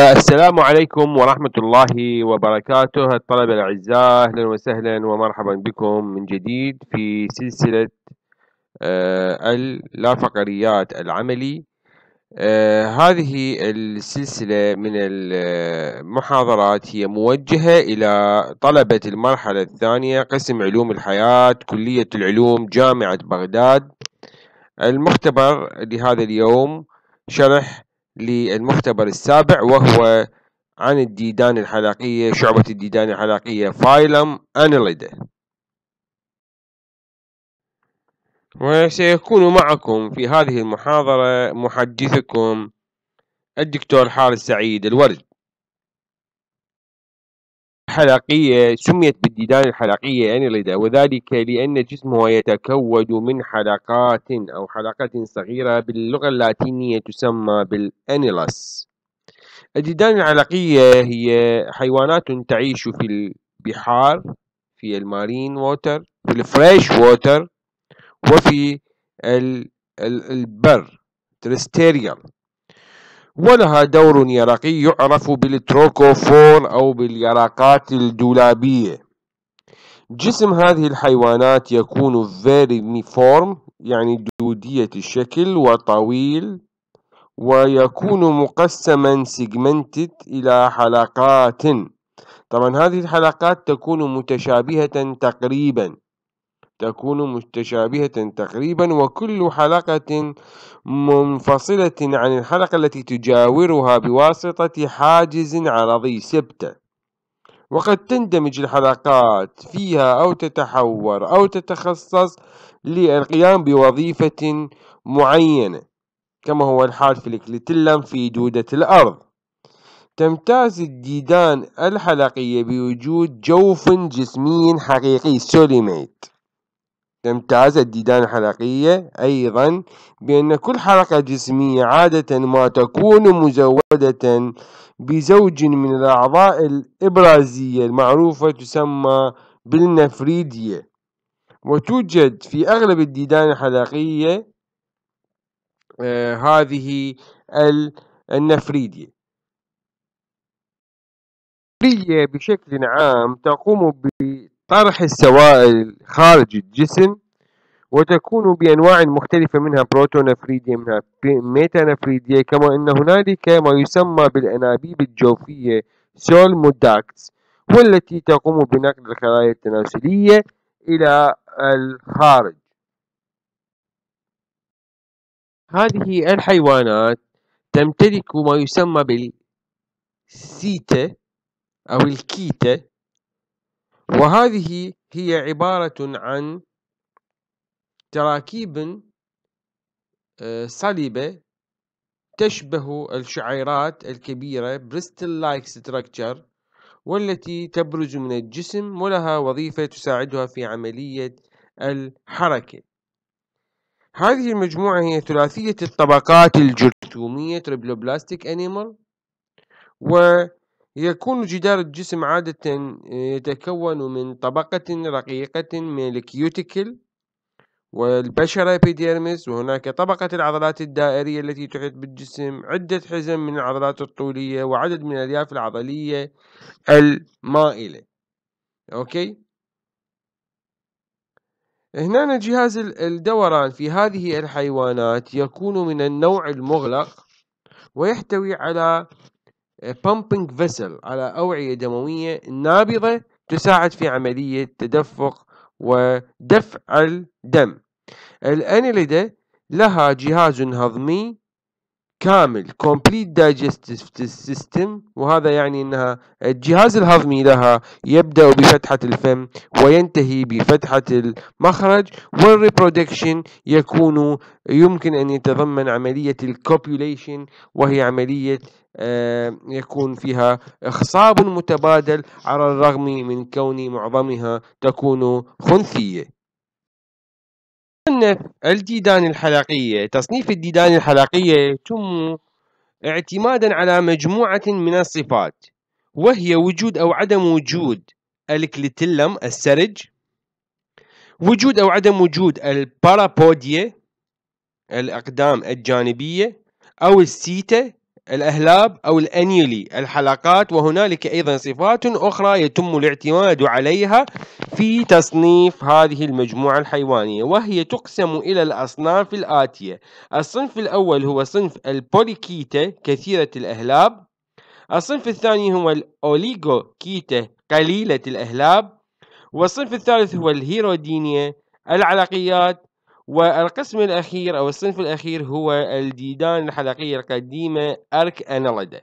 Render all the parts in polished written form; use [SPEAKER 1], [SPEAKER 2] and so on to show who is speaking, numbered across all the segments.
[SPEAKER 1] السلام عليكم ورحمة الله وبركاته الطلبة الأعزاء، أهلا وسهلا ومرحبا بكم من جديد في سلسلة اللافقريات العملي. هذه السلسلة من المحاضرات هي موجهة إلى طلبة المرحلة الثانية قسم علوم الحياة كلية العلوم جامعة بغداد. المختبر لهذا اليوم شرح للمختبر السابع، وهو عن الديدان الحلقية، شعبة الديدان الحلقية فايلم أنيليدا. وسيكون معكم في هذه المحاضرة محدثكم الدكتور حارس سعيد الورد. الحلقية سميت بالديدان الحلقية أنيليدا، وذلك لأن جسمها يتكون من حلقات أو حلقات صغيرة باللغة اللاتينية تسمى بالأنيلس. الديدان الحلقية هي حيوانات تعيش في البحار، في المارين ووتر، في الفريش ووتر، وفي البر ترستيريال، ولها دور يرقي يعرف بالتروكوفور أو باليرقات الدولابية. جسم هذه الحيوانات يكون فيرميفورم، يعني دودية الشكل وطويل، ويكون مقسما سيجمنتد إلى حلقات. طبعا هذه الحلقات تكون متشابهة تقريبا، وكل حلقة منفصلة عن الحلقة التي تجاورها بواسطة حاجز عرضي سبتة. وقد تندمج الحلقات فيها أو تتحور أو تتخصص للقيام بوظيفة معينة، كما هو الحال في الكليتيلم في دودة الأرض. تمتاز الديدان الحلقية بوجود جوف جسمي حقيقي سوليميت. تمتاز الديدان الحلقية أيضا بأن كل حلقة جسمية عادة ما تكون مزودة بزوج من الأعضاء الإبرازية المعروفة تسمى بالنفريدية، وتوجد في أغلب الديدان الحلقية هذه النفريدية. النفريدية بشكل عام تقوم بطرح السوائل خارج الجسم، وتكون بأنواع مختلفة، منها بروتونفريدية، منها ميتانفريدية، كما أن هنالك ما يسمى بالأنابيب الجوفية سولموداكتس، والتي تقوم بنقل الخلايا التناسلية إلى الخارج. هذه الحيوانات تمتلك ما يسمى بالسيتا أو الكيتا، وهذه هي عبارة عن تراكيب صلبة تشبه الشعيرات الكبيرة بريستل لايك ستراكشر، والتي تبرز من الجسم ولها وظيفة تساعدها في عملية الحركة. هذه المجموعة هي ثلاثية الطبقات الجرثومية تريبلوبلاستيك أنيمال، ويكون جدار الجسم عادة يتكون من طبقة رقيقة من الكيوتيكل والبشرة إبيديرمس، وهناك طبقة العضلات الدائرية التي تحيط بالجسم، عدة حزم من العضلات الطولية، وعدد من الألياف العضلية المائلة. أوكي، هنا جهاز الدوران في هذه الحيوانات يكون من النوع المغلق، ويحتوي على pumping vessel، على أوعية دموية نابضة تساعد في عملية تدفق ودفع الدم. الأنيليدا لها جهاز هضمي كامل complete digestive system، وهذا يعني أنها الجهاز الهضمي لها يبدأ بفتحة الفم وينتهي بفتحة المخرج، والريبرودكشن يمكن أن يتضمن عملية الكوبيوليشن، وهي عملية يكون فيها إخصاب متبادل على الرغم من كون معظمها تكون خنثية. الديدان الحلقية، تصنيف الديدان الحلقية يتم اعتمادا على مجموعة من الصفات، وهي وجود أو عدم وجود الكليتيلم السرج، وجود أو عدم وجود البارابوديا الأقدام الجانبية، أو السيتا الأهلاب أو الأنيولي الحلقات، وهنالك أيضا صفات أخرى يتم الاعتماد عليها في تصنيف هذه المجموعة الحيوانية، وهي تقسم إلى الأصناف الآتية. الصنف الأول هو صنف البوليكيتا كثيرة الأهلاب. الصنف الثاني هو الأوليغوكيتا قليلة الأهلاب. والصنف الثالث هو الهيرودينيا العلقيات. والقسم الأخير أو الصنف الأخير هو الديدان الحلقية القديمة أرك أناليدا.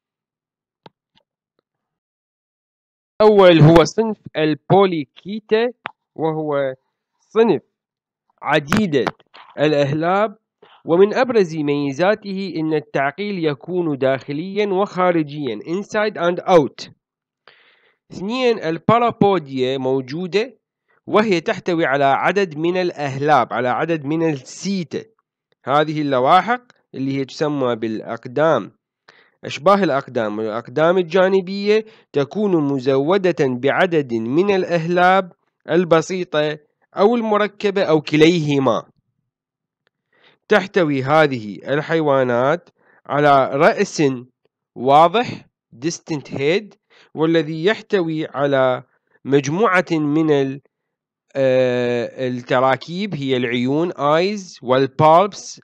[SPEAKER 1] الأول هو صنف البوليكيتا، وهو صنف عديدة الأهلاب، ومن أبرز ميزاته أن التعقيل يكون داخليا وخارجيا inside and out. اثنين، البارابوديا موجودة، وهي تحتوي على عدد من الأهلاب، على عدد من السيتا. هذه اللواحق اللي هي تسمى بالأقدام، أشباه الأقدام والأقدام الجانبية، تكون مزودة بعدد من الأهلاب البسيطة أو المركبة أو كليهما. تحتوي هذه الحيوانات على رأس واضح distant head، والذي يحتوي على مجموعة من التراكيب هي العيون eyes والبالبس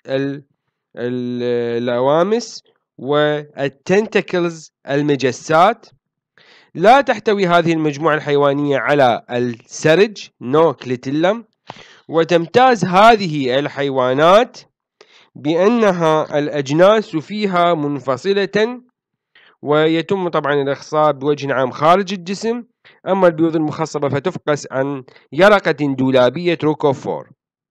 [SPEAKER 1] اللوامس والتنتكلز المجسات. لا تحتوي هذه المجموعة الحيوانية على السرج نو كليتيلم. وتمتاز هذه الحيوانات بأنها الأجناس فيها منفصلة، ويتم طبعا الإخصاب بوجه عام خارج الجسم. أما البيوض المخصبة فتفقس عن يرقة دولابية روكوفور،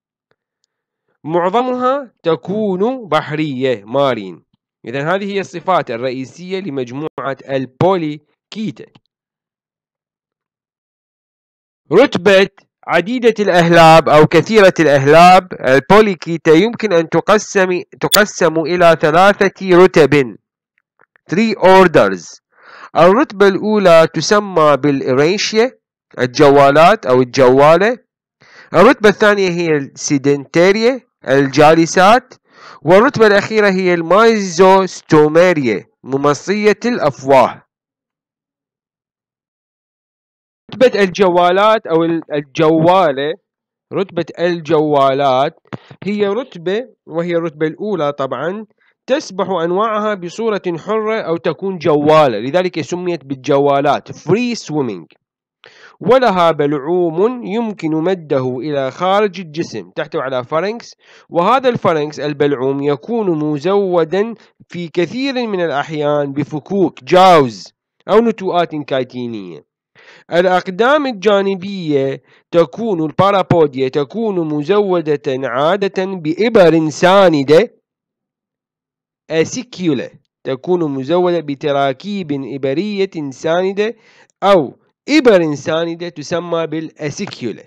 [SPEAKER 1] معظمها تكون بحرية مارين. إذن هذه هي الصفات الرئيسية لمجموعة البوليكيتا. رتبة عديدة الأهلاب أو كثيرة الأهلاب البوليكيتا يمكن أن تقسم إلى 3 رتب 3 orders. الرتبة الأولى تسمى بالإيرينشيا الجوالات أو الجوالة. الرتبة الثانية هي السيدنتاريا الجالسات. والرتبة الأخيرة هي المايزوستوميريا ممصية الأفواه. رتبة الجوالات أو الجوالة، رتبة الجوالات هي رتبة، وهي الرتبة الأولى طبعا، تسبح أنواعها بصورة حرة أو تكون جوالة، لذلك سميت بالجوالات free swimming. ولها بلعوم يمكن مده إلى خارج الجسم، تحتوي على فارنكس، وهذا الفارنكس البلعوم يكون مزودا في كثير من الأحيان بفكوك جاوز أو نتوءات كايتينية. الأقدام الجانبية تكون البارابوديا تكون مزودة عادة بإبر ساندة أسيكيولا، تكون مزودة بتراكيب إبرية ساندة أو إبر ساندة تسمى بالأسيكيولا.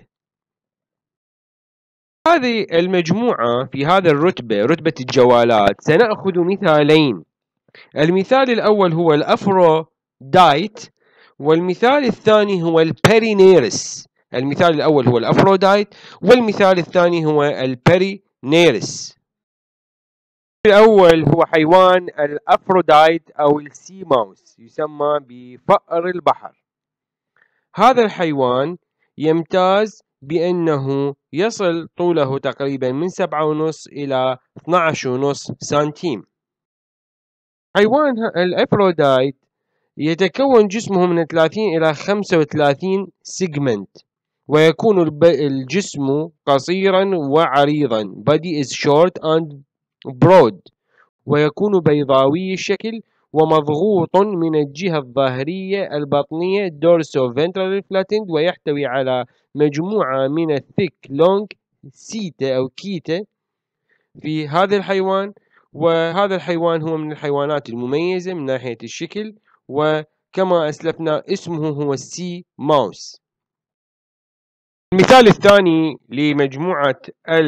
[SPEAKER 1] هذه المجموعة في هذا الرتبة، رتبة الجوالات، سنأخذ مثالين. المثال الأول هو الأفرودايت، والمثال الثاني هو البرينيرس. المثال الأول هو الأفرودايت، والمثال الثاني هو البرينيرس. الأول هو حيوان الأفرودايت أو السي ماوس، يسمى بفأر البحر. هذا الحيوان يمتاز بأنه يصل طوله تقريبا من 7.5 إلى 12.5 سنتيم. حيوان الأفرودايت يتكون جسمه من 30 إلى 35 سيجمنت، ويكون الجسم قصيرا وعريضا body is short and broad، ويكون بيضاوي الشكل ومضغوط من الجهة الظهرية البطنية dorsoventral flattened، ويحتوي على مجموعة من الثيك لونج سيتا أو كيتا في هذا الحيوان. وهذا الحيوان هو من الحيوانات المميزة من ناحية الشكل، وكما أسلفنا اسمه هو السي ماوس. المثال الثاني لمجموعة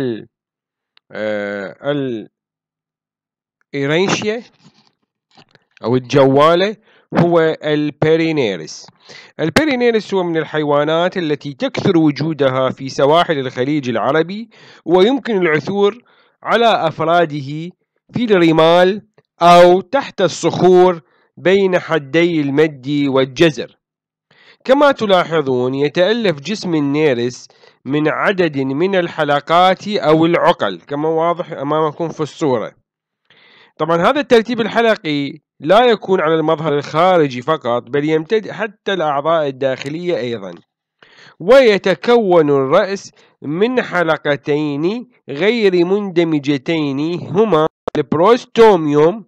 [SPEAKER 1] الإيرينشيا أو الجوالة هو البرينيرس. البرينيرس هو من الحيوانات التي تكثر وجودها في سواحل الخليج العربي، ويمكن العثور على أفراده في الرمال أو تحت الصخور بين حدي المد والجزر. كما تلاحظون يتألف جسم النيرس من عدد من الحلقات أو العقل كما واضح أمامكم في الصورة. طبعا هذا الترتيب الحلقي لا يكون على المظهر الخارجي فقط بل يمتد حتى الأعضاء الداخلية أيضا. ويتكون الرأس من حلقتين غير مندمجتين هما البروستوميوم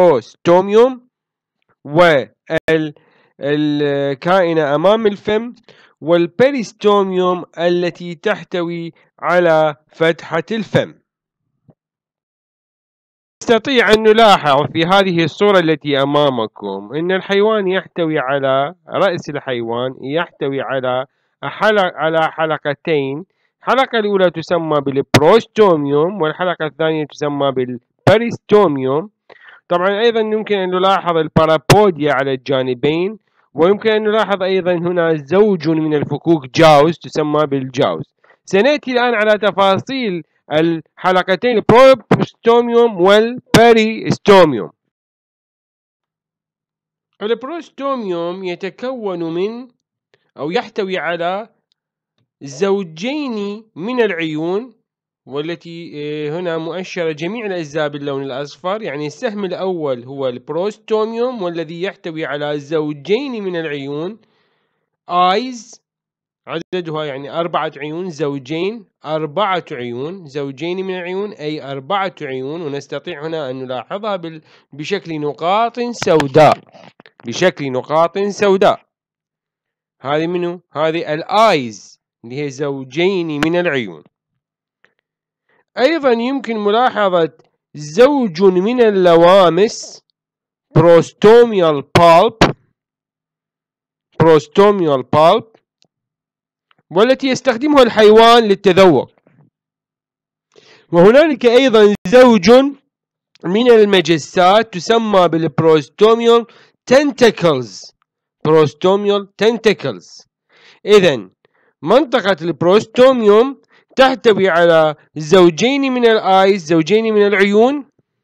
[SPEAKER 1] والكائنة أمام الفم، والبيريستوميوم التي تحتوي على فتحة الفم. نستطيع أن نلاحظ في هذه الصورة التي أمامكم أن الحيوان يحتوي على رأس الحيوان يحتوي على حلقتين. الحلقة الأولى تسمى بالبروستوميوم والحلقة الثانية تسمى بالبيريستوميوم. طبعا أيضا يمكن أن نلاحظ البارابوديا على الجانبين، ويمكن أن نلاحظ أيضا هنا زوج من الفكوك جاوز تسمى بالجاوز. سنأتي الآن على تفاصيل الحلقتين البروستوميوم والبيريستوميوم. البروستوميوم يتكون من أو يحتوي على زوجين من العيون، والتي هنا مؤشرة جميع الأجزاء باللون الأصفر، يعني السهم الأول هو البروستوميوم والذي يحتوي على زوجين من العيون eyes، عددها يعني 4 عيون، زوجين 4 عيون، زوجين من العيون أي 4 عيون، ونستطيع هنا أن نلاحظها بشكل نقاط سوداء، بشكل نقاط سوداء. هذه منه؟ هذه الآيز اللي هي زوجين من العيون. أيضا يمكن ملاحظة زوج من اللوامس بروستوميال بالب، والتي يستخدمها الحيوان للتذوق. وهنالك أيضا زوج من المجسات تسمى بالبروستوميال تنتكلز. إذن منطقة البروستوميوم تحتوي على زوجين من الآيز، زوجين من العيون،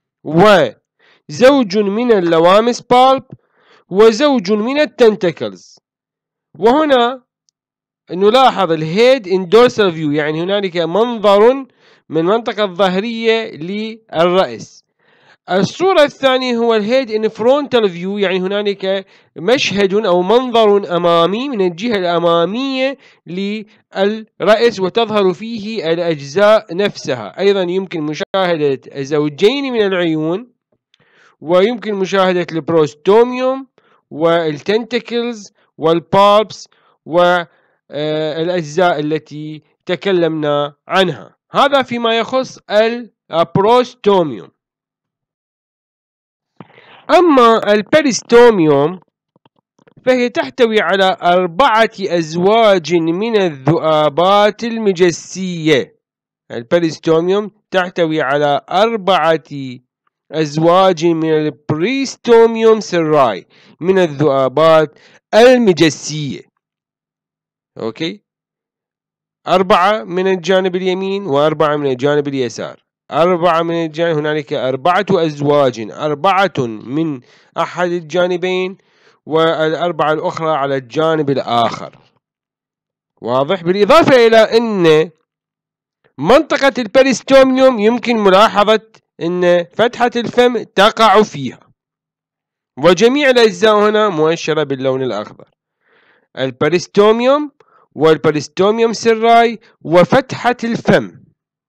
[SPEAKER 1] وزوج من اللوامس بالب، وزوج من التنتكلز. وهنا نلاحظ الهيد ان دورسال فيو، يعني هنالك منظر من المنطقة الظهرية للرأس. الصورة الثانية هو الهيد ان فرونتال فيو، يعني هنالك مشهد أو منظر أمامي من الجهة الأمامية للرأس وتظهر فيه الأجزاء نفسها. أيضا يمكن مشاهدة زوجين من العيون، ويمكن مشاهدة البروستوميوم والتنتكلز والبالبس والأجزاء التي تكلمنا عنها. هذا فيما يخص البروستوميوم. أما البيريستوميوم فهي تحتوي على 4 أزواج من الذؤابات المجسية. البيريستوميوم تحتوي على 4 أزواج من البريستوميوم سراي من الذؤابات المجسية. أوكي، 4 من الجانب اليمين و4 من الجانب اليسار، 4 من الجانب، هنالك 4 أزواج، 4 من أحد الجانبين والأربعة الأخرى على الجانب الآخر. واضح؟ بالإضافة إلى أن منطقة البيريستوميوم يمكن ملاحظة أن فتحة الفم تقع فيها، وجميع الأجزاء هنا مؤشرة باللون الأخضر: البيريستوميوم والبيريستوميوم سراي وفتحة الفم.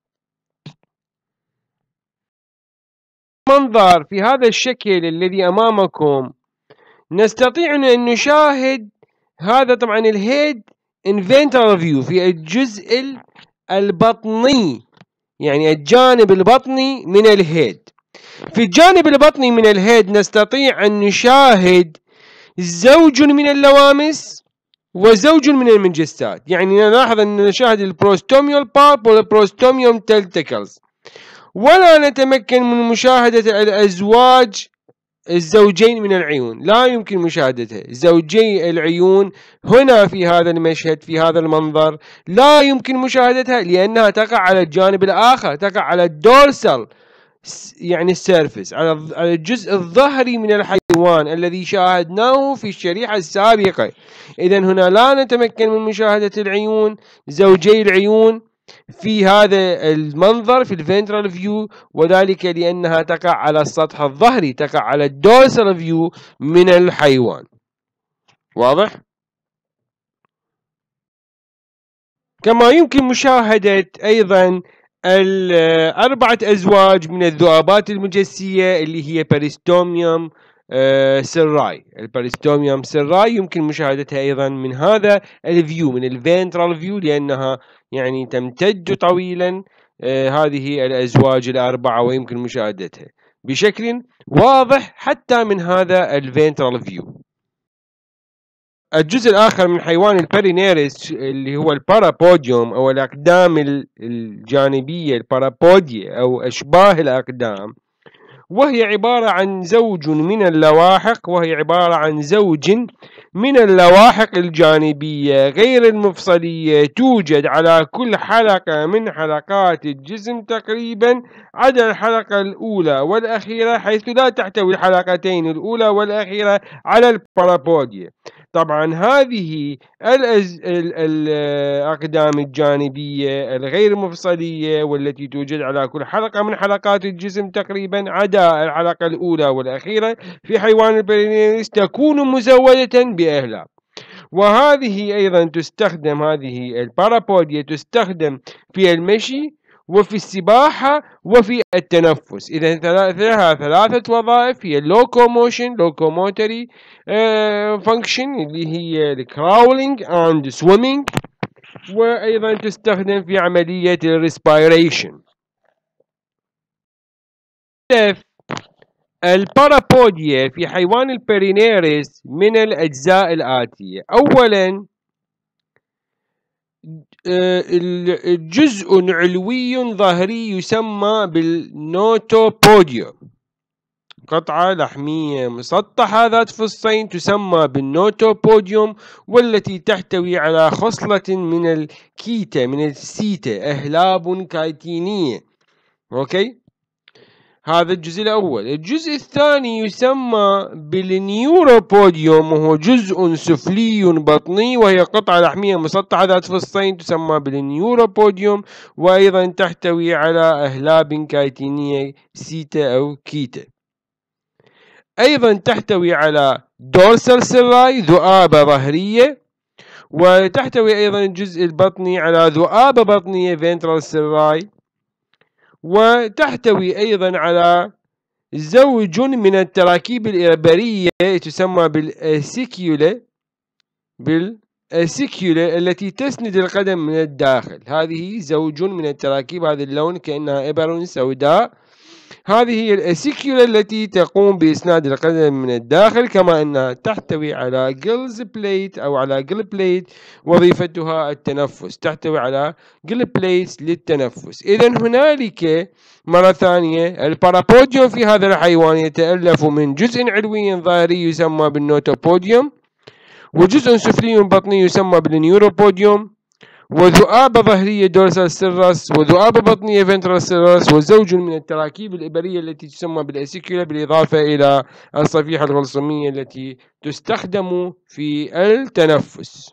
[SPEAKER 1] منظر في هذا الشكل الذي أمامكم نستطيع أن نشاهد هذا طبعا الهيد in ventral view في الجزء البطني، يعني الجانب البطني من الهيد. في الجانب البطني من الهيد نستطيع أن نشاهد زوج من اللوامس وزوج من المنجستات، يعني نلاحظ أن نشاهد البروستوميال بالب والبروستوميوم تنتكلز، ولا نتمكن من مشاهدة الأزواج الزوجين من العيون، لا يمكن مشاهدتها. زوجي العيون هنا في هذا المشهد في هذا المنظر لا يمكن مشاهدتها لأنها تقع على الجانب الآخر، تقع على الدورسال يعني السيرفس، على الجزء الظهري من الحيوان الذي شاهدناه في الشريحة السابقة. إذا هنا لا نتمكن من مشاهدة العيون، زوجي العيون في هذا المنظر في الفنترال فيو، وذلك لأنها تقع على السطح الظهري، تقع على الدورسال فيو من الحيوان. واضح؟ كما يمكن مشاهدة أيضا 4 أزواج من الذؤابات المجسية اللي هي باريستوميوم سيراي. الباريستوميوم سيراي يمكن مشاهدتها أيضا من هذا الفيو، من الفنترال فيو، لأنها يعني تمتد طويلا هذه الأزواج ال4، ويمكن مشاهدتها بشكل واضح حتى من هذا الفنترال فيو. الجزء الآخر من حيوان البرينيرس اللي هو البارابوديوم أو الأقدام الجانبية، البارابوديا أو أشباه الأقدام، وهي عبارة عن زوج من اللواحق، الجانبية غير المفصلية، توجد على كل حلقة من حلقات الجسم تقريبا، عدا الحلقة الأولى والأخيرة، حيث لا تحتوي الحلقتين الأولى والأخيرة على البارابوديا. طبعا هذه الأقدام الجانبية الغير مفصلية والتي توجد على كل حلقة من حلقات الجسم تقريبا، عدا الحلقة الأولى والأخيرة في حيوان البرينيرس، تكون مزودة بأهلاب. وهذه أيضا تستخدم، هذه البارابوديا تستخدم في المشي وفي السباحة وفي التنفس. إذا لها 3 وظائف، هي locomotory function اللي هي crawling and swimming، وأيضا تستخدم في عملية الريسبيريشن. البارابوديا في حيوان البرينيرس من الأجزاء الآتية. أولا الجزء علوي ظهري يسمى بالنوتوبوديوم، قطعة لحمية مسطحة ذات فصين تسمى بالنوتوبوديوم، والتي تحتوي على خصلة من الكيتا، من السيتا، أهلاب كايتينية. أوكي، هذا الجزء الأول. الجزء الثاني يسمى بالنيوروبوديوم، وهو جزء سفلي بطني، وهي قطعة لحمية مسطحة ذات فصين تسمى بالنيوروبوديوم، وأيضا تحتوي على أهلاب كايتينية سيتا أو كيتا. أيضا تحتوي على دورسال سيراي، ذؤابة ظهرية، وتحتوي أيضا الجزء البطني على ذؤابة بطنية فنترال سيراي، وتحتوي أيضا على زوج من التراكيب الإبرية تسمى بالأسيكيولا التي تسند القدم من الداخل. هذه زوج من التراكيب، هذا اللون كأنها إبر سوداء، هذه هي الأسيكيولا التي تقوم بإسناد القدم من الداخل، كما أنها تحتوي على جلز بليت أو على جل بليت وظيفتها التنفس، تحتوي على جل بليت للتنفس. إذا هنالك مرة ثانية البارابوديوم في هذا الحيوان يتألف من جزء علوي ظاهري يسمى بالنوتوبوديوم، وجزء سفلي بطني يسمى بالنيوروبوديوم، وذؤابة ظهرية دورسال سيرس، وذؤابة بطنية فنترال سيرس، وزوج من التراكيب الإبرية التي تسمى بالأسيكولا، بالإضافة إلى الصفيحة الغلصمية التي تستخدم في التنفس.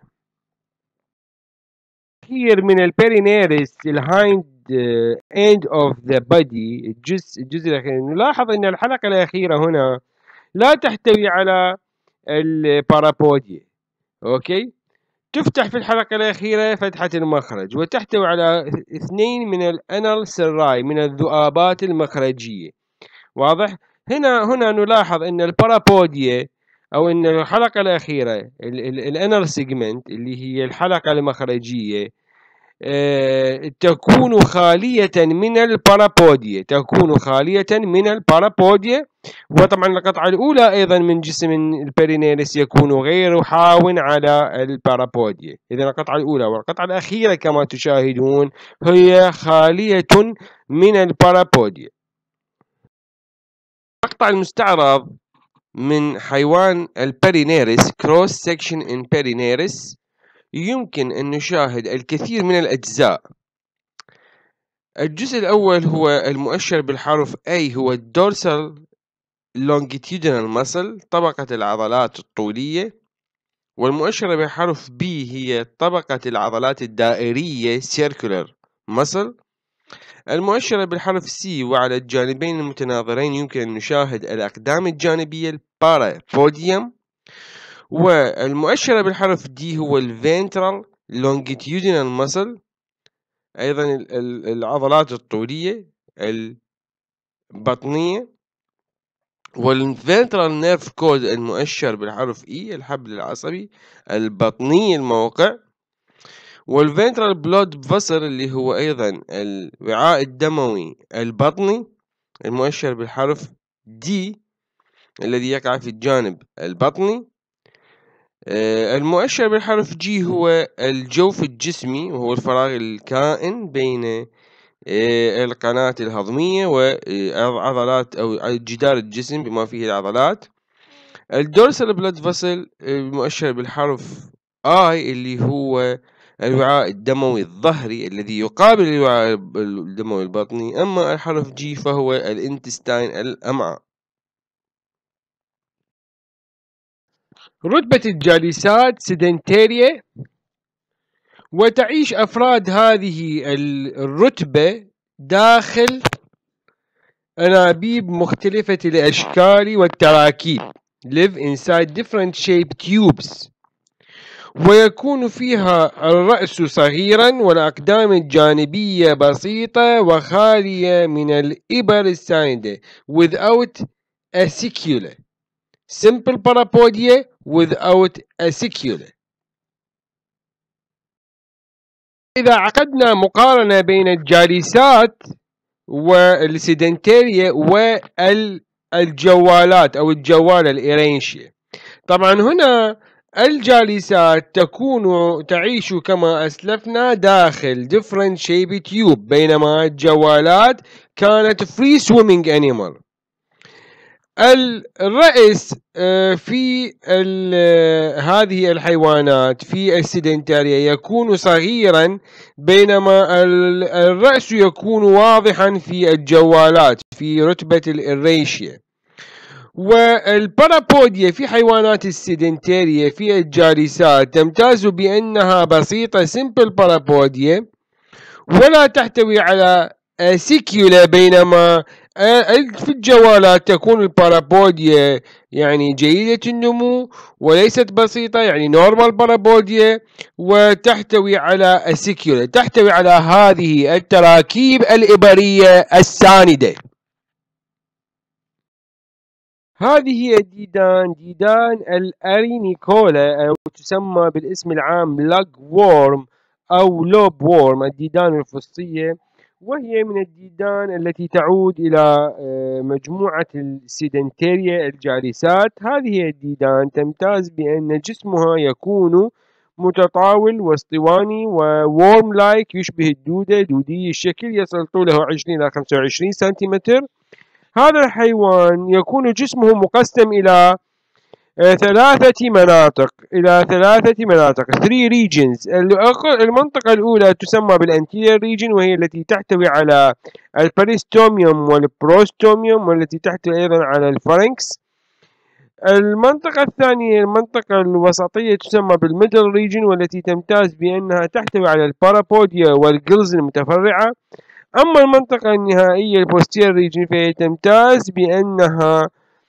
[SPEAKER 1] Here من البرينيرس الهايند end of the body، الجزء الأخير، نلاحظ أن الحلقة الأخيرة هنا لا تحتوي على البارابوديا. أوكي، تفتح في الحلقة الأخيرة فتحة المخرج، وتحتوي على 2 من الأنال سيراي، من الذؤابات المخرجية. واضح؟ هنا نلاحظ أن البارابوديا أو أن الحلقة الأخيرة الأنال سيجمنت اللي هي الحلقة المخرجية تكون خالية من البارابوديا، وطبعا القطعة الأولى أيضا من جسم البرينيرس يكون غير حاو على البارابوديا. إذن القطعة الأولى والقطعة الأخيرة كما تشاهدون هي خالية من البارابوديا. المقطع المستعرض من حيوان البرينيرس cross section in Perineris، يمكن أن نشاهد الكثير من الأجزاء الجزء الأول هو المؤشر بالحرف A، هو الدورسال longitudinal muscle، طبقة العضلات الطولية. والمؤشرة بحرف B هي طبقة العضلات الدائرية circular muscle. المؤشرة بالحرف C، وعلى الجانبين المتناظرين يمكن أن نشاهد الأقدام الجانبية البارابوديوم. والمؤشرة بالحرف D هو الventral longitudinal muscle، أيضا العضلات الطولية البطنية. والventral nerve cord المؤشر بالحرف E، الحبل العصبي البطني الموقع. والventral blood vessel اللي هو أيضا الوعاء الدموي البطني، المؤشر بالحرف D الذي يقع في الجانب البطني. المؤشر بالحرف G هو الجوف الجسمي، وهو الفراغ الكائن بين القناة الهضمية وعضلات أو جدار الجسم بما فيه العضلات. الدورسال بلاد فاسل المؤشر بالحرف I اللي هو الوعاء الدموي الظهري الذي يقابل الوعاء الدموي البطني. أما الحرف G فهو الانتستاين الأمعاء. رتبة الجالسات سيدنتارية، وتعيش أفراد هذه الرتبة داخل أنابيب مختلفة الأشكال والتراكيب live inside different shaped tubes، ويكون فيها الرأس صغيرا والأقدام الجانبية بسيطة وخالية من الإبر الساندة without acicula. simple parapodia without acicula. إذا عقدنا مقارنة بين الجالسات والسيدنتارية والجوالات أو الجوالة الإيرينشيا، طبعا هنا الجالسات تعيش كما أسلفنا داخل different shape tube، بينما الجوالات كانت free swimming animal. الرأس في هذه الحيوانات في السيدنتارية يكون صغيرا، بينما الرأس يكون واضحا في الجوالات في رتبة الإيريشيا. والبارابوديا في حيوانات السيدنتارية في الجالسات تمتاز بأنها بسيطة simple بارابوديا ولا تحتوي على سيكيولا، بينما في الجوالات تكون البارابوديا يعني جيدة النمو وليست بسيطة، يعني نورمال بارابوديا، وتحتوي على سيكيولا، تحتوي على هذه التراكيب الإبرية الساندة. هذه هي ديدان الأرينيكولا، أو تسمى بالاسم العام لاج وورم أو لوب وورم، الديدان الفصية، وهي من الديدان التي تعود إلى مجموعة السيدنتارية الجالسات. هذه الديدان تمتاز بأن جسمها يكون متطاول واسطواني وورم لايك، يشبه الدودة، دودي الشكل، يصل طوله 20 إلى 25 سنتيمتر. هذا الحيوان يكون جسمه مقسم إلى ثلاثة مناطق 3 regions. المنطقة الأولى تسمى بالانتيريور ريجن، وهي التي تحتوي على البريستوميوم والبروستوميوم، والتي تحتوي أيضا على الفارنكس. المنطقة الثانية المنطقة الوسطية تسمى بالميدل ريجن، والتي تمتاز بأنها تحتوي على البارابوديا والجلز المتفرعة. أما المنطقة النهائية البوستير ريجن فهي تمتاز بأنها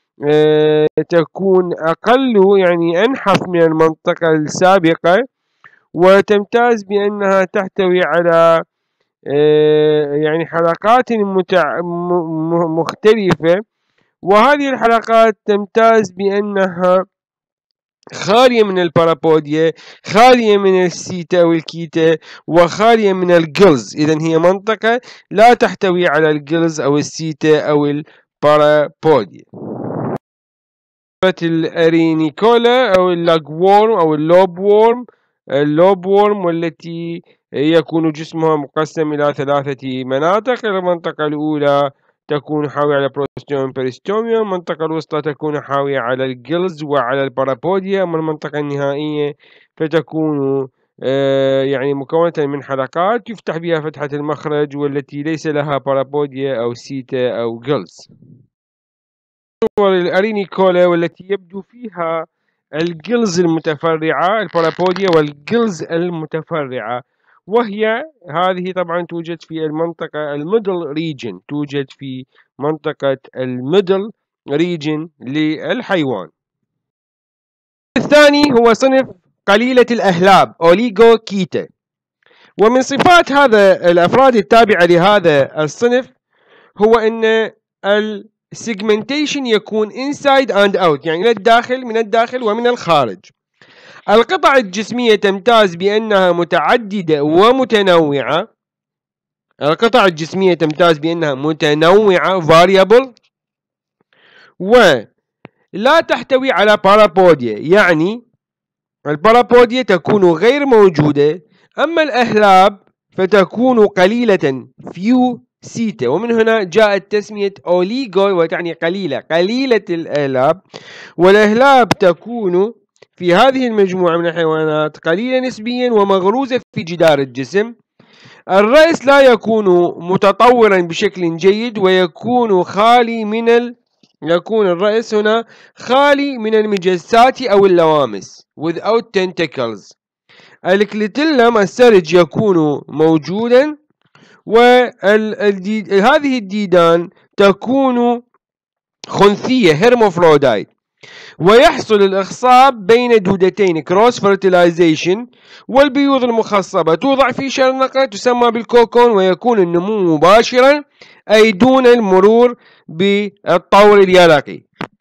[SPEAKER 1] تكون أقل، يعني أنحف من المنطقة السابقة، وتمتاز بأنها تحتوي على يعني حلقات مختلفة، وهذه الحلقات تمتاز بأنها خالية من البارابوديا، خالية من السيتا والكيتا، وخالية من الجلز. إذن هي منطقة لا تحتوي على الجلز أو السيتا أو البارابوديا. الأرينيكولا أو اللاج وورم أو اللوب وورم، والتي يكون جسمها مقسم إلى 3 مناطق. المنطقة الأولى تكون حاوية على بروستوميوم بريستوميوم، المنطقة الوسطى تكون حاوية على الجلز وعلى البارابوديا، أما المنطقة النهائية فتكون يعني مكونة من حلقات يفتح بها فتحة المخرج، والتي ليس لها بارابوديا أو سيتا أو جلز. صور الأرينيكولا والتي يبدو فيها الجلز المتفرعة، البارابوديا والجلز المتفرعة، وهي هذه طبعا توجد في المنطقة الميدل ريجن، توجد في منطقة الميدل ريجن للحيوان. الثاني هو صنف قليلة الأهلاب أوليغوكيتا. ومن صفات هذا الأفراد التابعة لهذا الصنف هو أن السيجمنتيشن يكون inside and out، يعني من الداخل ومن الخارج. القطع الجسمية تمتاز بأنها متعددة ومتنوعة. القطع الجسمية تمتاز بأنها متنوعة variable، ولا تحتوي على بارابوديا، يعني البارابوديا تكون غير موجودة، أما الأهلاب فتكون قليلة few سيتا، ومن هنا جاءت تسمية أوليغو، وتعني قليلة الأهلاب. والأهلاب تكون في هذه المجموعة من الحيوانات قليلة نسبيا ومغروزة في جدار الجسم. الرأس لا يكون متطورا بشكل جيد، ويكون يكون الرأس هنا خالي من المجسات أو اللوامس without tentacles. الكليتيلم السرج يكون موجودا، وهذه الديدان تكون خنثية هيرموفرودايت، ويحصل الإخصاب بين دودتين cross fertilization، والبيوض المخصبة توضع في شرنقة تسمى بالكوكون، ويكون النمو مباشرا أي دون المرور بالطور اليرقي.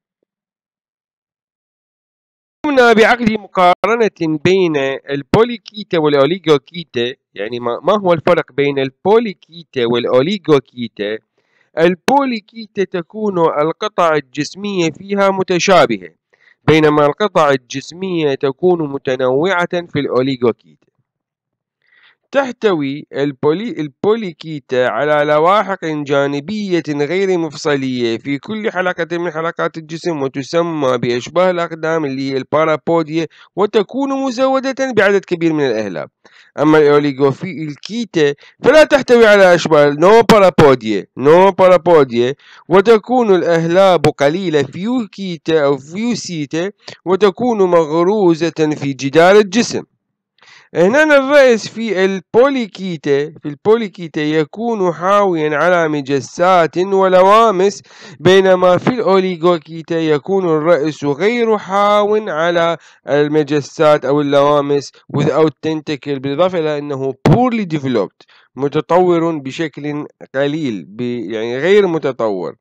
[SPEAKER 1] قمنا بعقد مقارنة بين البوليكيتا والأوليغوكيتا. يعني ما هو الفرق بين البوليكيتا والأوليغوكيتا؟ البوليكيتا تكون القطع الجسمية فيها متشابهة، بينما القطع الجسمية تكون متنوعة في الأوليغوكيتا. تحتوي البوليكيتا على لواحق جانبية غير مفصلية في كل حلقة من حلقات الجسم، وتسمى بأشباه الأقدام اللي هي البارابوديا، وتكون مزودة بعدد كبير من الأهلاب. أما الأوليغوكيتا فلا تحتوي على أشباه نو بارابوديا، وتكون الأهلاب قليلة فيو كيتا أو فيو سيتا، وتكون مغروزة في جدار الجسم. هنا الرأس في البوليكيتا يكون حاويا على مجسات ولوامس، بينما في الأوليغوكيتا يكون الرأس غير حاو على المجسات أو اللوامس without tentacle، بالإضافة إلى أنه poorly developed، متطور بشكل قليل، يعني غير متطور.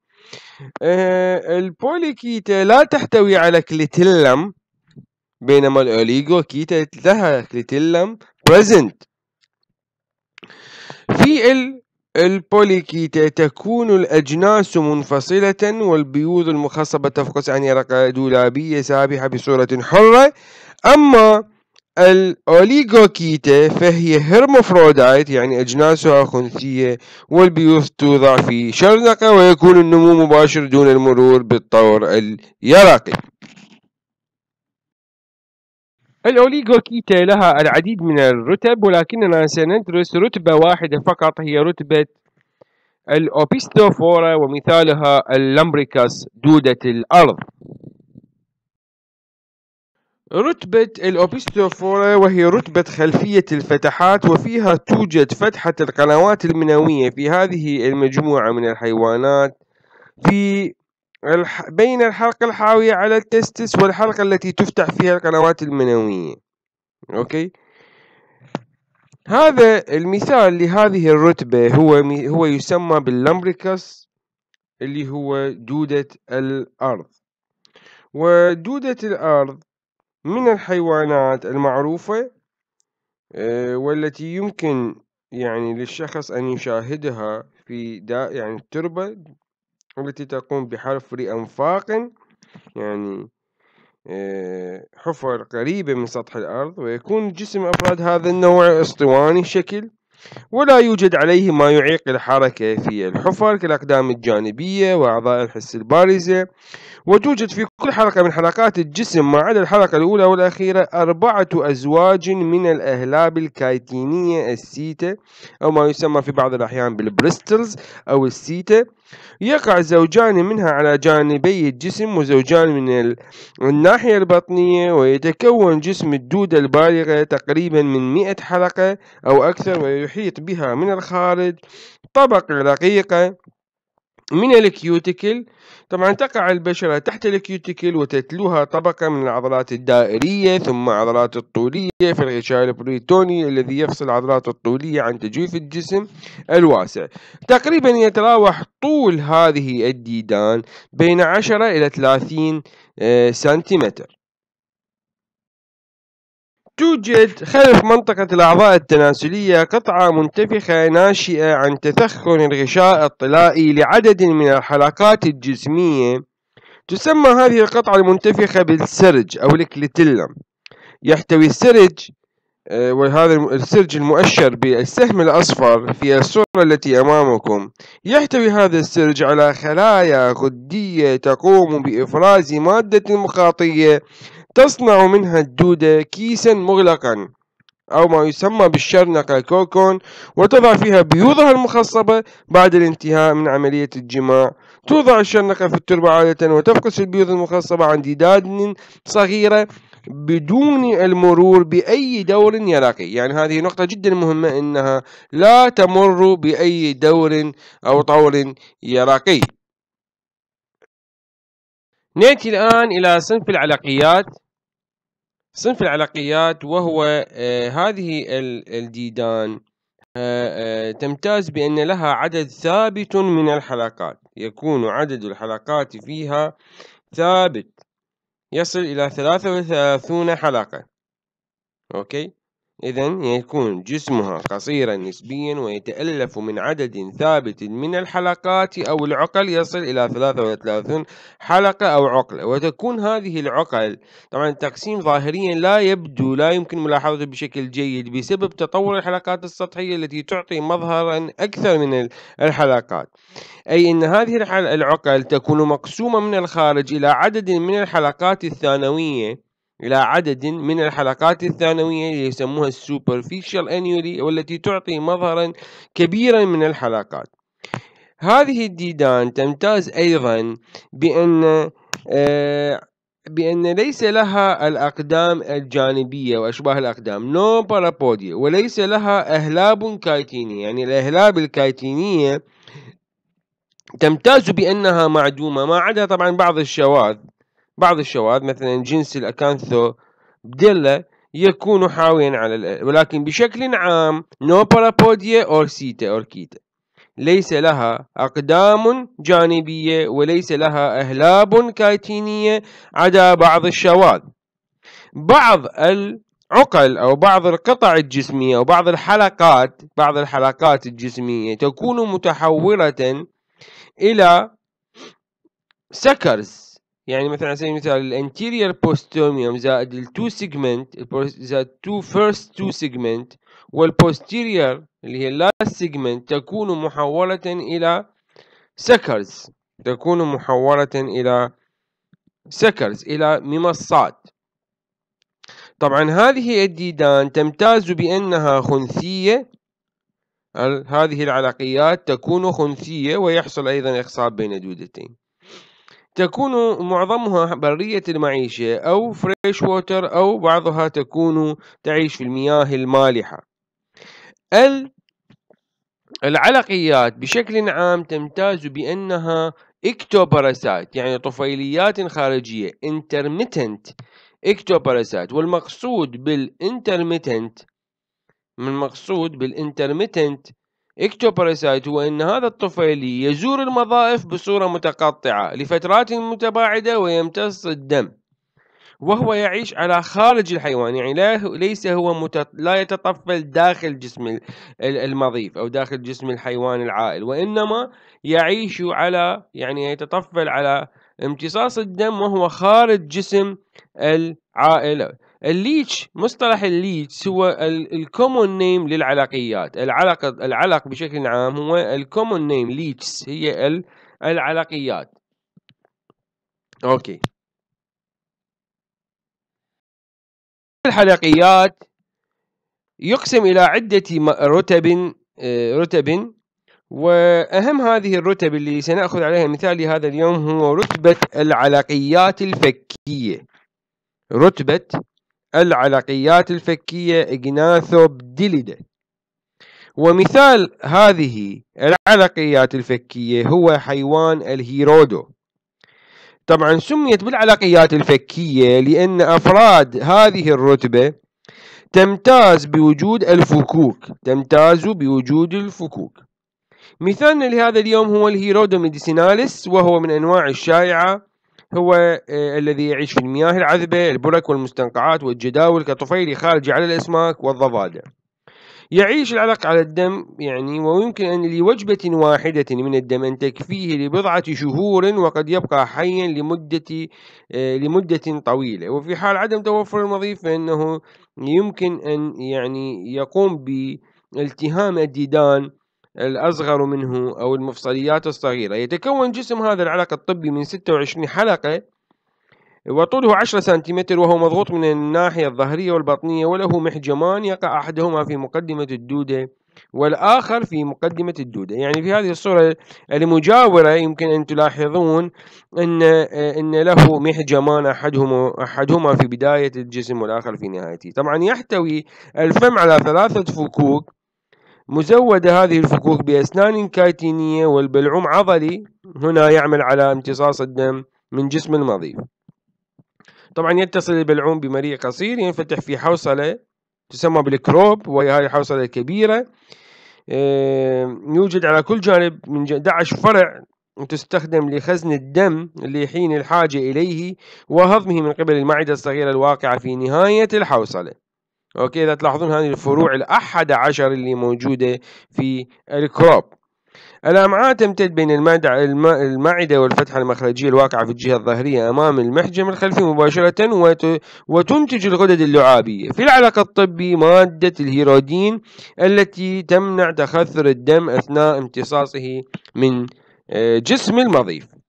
[SPEAKER 1] البوليكيتا لا تحتوي على كليتيلم، بينما الأوليغوكيتا لها كليتيلم present. في البوليكيتا تكون الأجناس منفصلة، والبيوض المخصبة تفقس عن يرقة دولابية سابحة بصورة حرة. أما الأوليغوكيتا فهي هيرموفرودايت، يعني أجناسها خنثية، والبيوض توضع في شرنقة، ويكون النمو مباشر دون المرور بالطور اليرقي. الأوليغوكيتا لها العديد من الرتب، ولكننا سندرس رتبة واحدة فقط، هي رتبة الأوبيستوفورا، ومثالها اللامبريكاس دودة الأرض. رتبة الأوبيستوفورا وهي رتبة خلفية الفتحات، وفيها توجد فتحة القنوات المنوية في هذه المجموعة من الحيوانات بين الحلقة الحاوية على التستس والحلقة التي تفتح فيها القنوات المنوية. أوكي، هذا المثال لهذه الرتبة هو يسمى باللامبريكاس، اللي هو دودة الأرض. ودودة الأرض من الحيوانات المعروفة، والتي يمكن يعني للشخص أن يشاهدها في يعني التربة التي تقوم بحفر أنفاق، يعني حفر قريبة من سطح الأرض، ويكون جسم أفراد هذا النوع اسطواني الشكل، ولا يوجد عليه ما يعيق الحركة في الحفر كالأقدام الجانبية وأعضاء الحس البارزة. وتوجد في كل حلقة من حلقات الجسم ما عدا الحلقة الأولى والأخيرة 4 أزواج من الأهلاب الكايتينية السيتا، أو ما يسمى في بعض الأحيان بالبريستلز أو السيتا. يقع زوجان منها على جانبي الجسم وزوجان من الناحية البطنية، ويتكون جسم الدودة البالغة تقريبا من 100 حلقة أو أكثر، ويحيط بها من الخارج طبقة رقيقة من الكيوتيكل. طبعا تقع البشرة تحت الكيوتيكل وتتلوها طبقة من العضلات الدائرية ثم عضلات الطولية في الغشاء البريتوني الذي يفصل العضلات الطولية عن تجويف الجسم الواسع. تقريبا يتراوح طول هذه الديدان بين 10 إلى 30 سنتيمتر. توجد خلف منطقة الأعضاء التناسلية قطعة منتفخة ناشئة عن تثخن الغشاء الطلائي لعدد من الحلقات الجسمية. تسمى هذه القطعة المنتفخة بالسرج أو الكليتيلم. يحتوي السرج وهذا السرج المؤشر بالسهم الأصفر في الصورة التي أمامكم، يحتوي هذا السرج على خلايا غدية تقوم بإفراز مادة مخاطية تصنع منها الدودة كيسا مغلقا أو ما يسمى بالشرنقة كوكون، وتضع فيها بيوضها المخصبة بعد الانتهاء من عملية الجماع. توضع الشرنقة في التربة عادة وتفقس البيوض المخصبة عن ديدان صغيرة بدون المرور بأي دور يرقي. يعني هذه نقطة جدا مهمة، إنها لا تمر بأي دور أو طور يرقي. نأتي الآن إلى صنف العلقيات. صنف العلقيات وهو هذه الديدان تمتاز بأن لها عدد ثابت من الحلقات، يكون عدد الحلقات فيها ثابت يصل إلى 33 حلقة. أوكي، إذن يكون جسمها قصيرا نسبيا ويتألف من عدد ثابت من الحلقات أو العقل يصل إلى 33 حلقة أو عقل. وتكون هذه العقل طبعا التقسيم ظاهريا لا يمكن ملاحظته بشكل جيد بسبب تطور الحلقات السطحية التي تعطي مظهرا أكثر من الحلقات، أي أن هذه العقل تكون مقسومة من الخارج إلى عدد من الحلقات الثانوية، اللي يسموها السوبرفيشال انيولي، والتي تعطي مظهرا كبيرا من الحلقات. هذه الديدان تمتاز أيضا بأن ليس لها الأقدام الجانبية وأشباه الأقدام نو بارابوديا، وليس لها أهلاب كايتينية. يعني الأهلاب الكايتينية تمتاز بأنها معدومة ما عدا طبعا بعض الشواذ مثلا جنس الأكانثو بديلا يكون حاويا على ولكن بشكل عام نو بارابوديا أو سيتا أو كيتا، ليس لها أقدام جانبية وليس لها أهلاب كايتينية عدا بعض الشواذ. بعض العقل أو بعض القطع الجسمية أو بعض الحلقات الجسمية تكون متحورة إلى سكرز. يعني مثلا على سبيل المثال الانتيريور بوستوميوم زائد التو سيجمنت زائد فيرست تو سيجمنت، والبوستيريور اللي هي اللاست سيجمنت تكون محولة إلى سكرز، إلى ممصات. طبعا هذه الديدان تمتاز بأنها خنثية، هذه العلقيات تكون خنثية ويحصل أيضا إخصاب بين دودتين. تكون معظمها برية المعيشة أو فريش ووتر، أو بعضها تكون تعيش في المياه المالحة. العلقيات بشكل عام تمتاز بأنها إكتوباراسايت، يعني طفيليات خارجية intermittent إكتوباراسايت. والمقصود بالintermittent إكتوباراسايت هو أن هذا الطفيلي يزور المضائف بصورة متقطعة لفترات متباعدة ويمتص الدم، وهو يعيش على خارج الحيوان. يعني ليس هو لا يتطفل داخل جسم المضيف أو داخل جسم الحيوان العائل، وإنما يعيش يتطفل على امتصاص الدم وهو خارج جسم العائل الليتش، مصطلح الليتش هو الكومون نيم للعلقيات. العلق بشكل عام هو الكومون نيم، ليتش هي العلقيات. اوكي. الحلقيات يقسم إلى عدة رتب، وأهم هذه الرتب اللي سنأخذ عليها مثال لهذا اليوم هو رتبة العلقيات الفكية. رتبة العلقيات الفكية إجناثوبديليدا. ومثال هذه العلقيات الفكية هو حيوان الهيرودو. طبعا سميت بالعلقيات الفكية لأن أفراد هذه الرتبة تمتاز بوجود الفكوك. مثالنا لهذا اليوم هو الهيرودو ميديسيناليس، وهو من أنواع الشائعة، هو الذي يعيش في المياه العذبة، البرك والمستنقعات والجداول كطفيلي خارجي على الأسماك والضفادع. يعيش العلق على الدم يعني، ويمكن أن لوجبة واحدة من الدم أن تكفيه لبضعة شهور، وقد يبقى حيا لمدة طويلة. وفي حال عدم توفر المضيف فإنه يمكن أن يعني يقوم بالتهام الديدان الأصغر منه أو المفصليات الصغيرة. يتكون جسم هذا العلق الطبي من 26 حلقة، وطوله 10 سنتيمتر، وهو مضغوط من الناحية الظهرية والبطنية، وله محجمان يقع أحدهما في مقدمة الدودة والآخر في مقدمة الدودة. يعني في هذه الصورة المجاورة يمكن أن تلاحظون أن له محجمان، أحدهما في بداية الجسم والآخر في نهايته. طبعا يحتوي الفم على 3 فكوك مزودة، هذه الفكوك بأسنان كايتينية، والبلعوم عضلي هنا يعمل على امتصاص الدم من جسم المضيف. طبعا يتصل البلعوم بمريء قصير ينفتح في حوصلة تسمى بالكروب، وهي هذه الحوصلة الكبيرة. يوجد على كل جانب من 11 فرع، وتستخدم لخزن الدم لحين الحاجة إليه وهضمه من قبل المعدة الصغيرة الواقعة في نهاية الحوصلة. اوكي، إذا تلاحظون هذه الفروع 11 اللي موجودة في الكروب. الأمعاء تمتد بين المعدة والفتحة المخرجية الواقعة في الجهة الظهرية أمام المحجم الخلفي مباشرة، وتنتج الغدد اللعابية. في العلق الطبي مادة الهيرودين التي تمنع تخثر الدم أثناء امتصاصه من جسم المضيف.